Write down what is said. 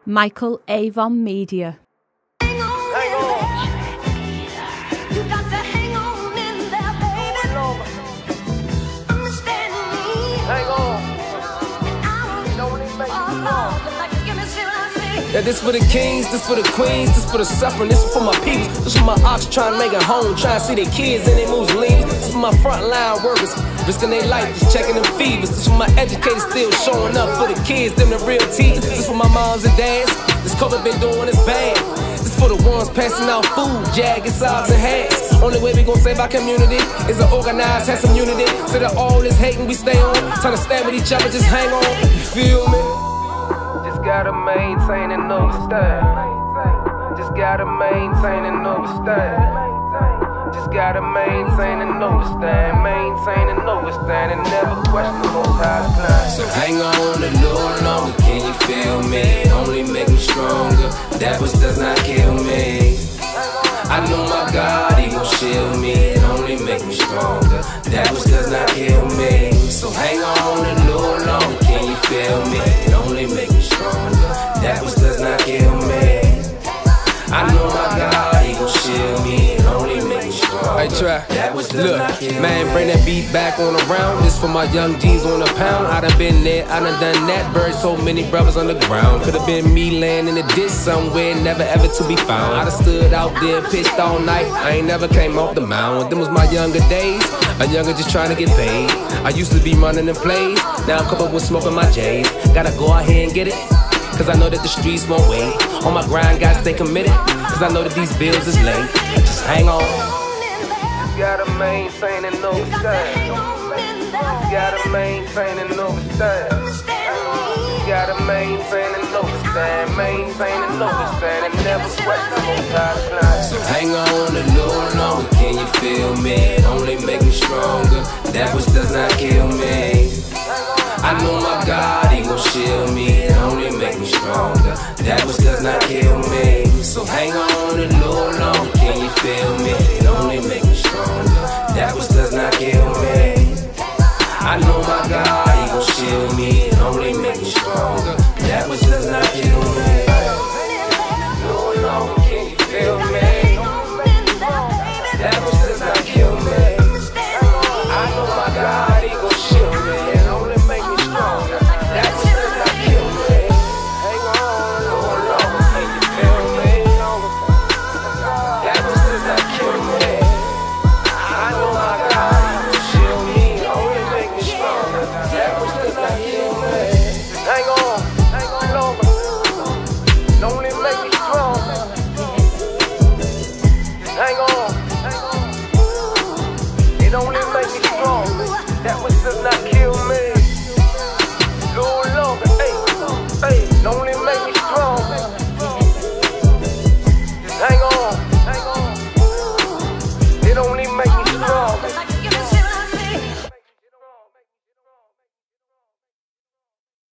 Michael, Avon Media. Hang on. You got to hang on in there, baby. Understand me. Hang on. Yeah, this for the kings, this for the queens, this for the suffering, this for my peeps, this for my ops trying to make it home, trying to see their kids and their moves lean. This for my frontline workers, risking their life, just checking them fevers. This for my educators still showing up for the kids, them the real teachers. This for my moms and dads, this COVID been doing is bad. This for the ones passing out food, jagged sobs and hats. Only way we gon' save our community is to organize, have some unity. So that all this hating we stay on, trying to stand with each other, just hang on. You feel me? Just gotta maintain and overstand. Just gotta maintain and overstand. Just gotta maintain and overstand. Maintain and overstand and never question the most high's plan. So hang on a little longer, can you feel me? Only make me stronger, that which does not kill me. I know my God, He gon' shield me. It only make me stronger, that which does not kill me. So hang on a little longer, can you feel me? It only make me stronger, that which does not kill me. I know my God, He gon' shield me. It only make me stronger. Hey, try. Look, man, bring that beat back on around. This for my young G's on a pound. I done been there, I done done that. Buried so many brothers on the ground. Could've been me laying in the ditch somewhere, never ever to be found. I done stood out there, pitched all night. I ain't never came off the mound. Them was my younger days. A younger just trying to get paid. I used to be running in plays. Now I'm coupled with smoking my J's. Gotta go out here and get it, cause I know that the streets won't wait. On my grind, gotta stay committed, cause I know that these bills is late. Just hang on. You gotta maintain and overstand. You gotta maintain and overstand. You gotta maintain and overstand. Maintain and overstand and never question most high's plan. So hang on a little longer, can you feel me? It only make me stronger, that which does not kill me. I know my God, He gon' shield me. It only make me stronger, that which does not kill me. So hang on a little longer, can you feel me? It only make me stronger, that which does not kill me. I know my God.